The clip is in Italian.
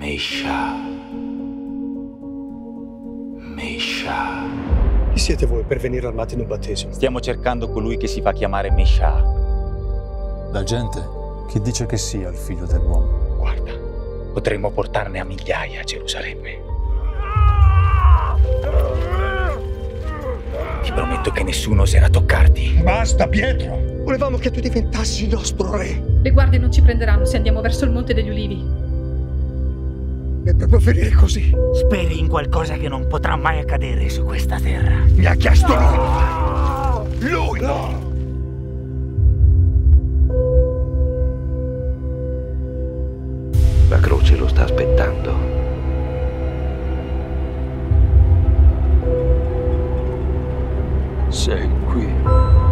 Mesha. Mesha. Chi siete voi per venire armati in un battesimo? Stiamo cercando colui che si fa chiamare Mesha. La gente che dice che sia il figlio dell'uomo. Guarda, potremmo portarne a migliaia a Gerusalemme. Ti prometto che nessuno oserà toccarti. Basta, Pietro! Volevamo che tu diventassi il nostro re. Le guardie non ci prenderanno se andiamo verso il Monte degli Ulivi. E proprio finire così. Speri in qualcosa che non potrà mai accadere su questa terra. Mi ha chiesto lui! Lui! No! La croce lo sta aspettando. Sei qui.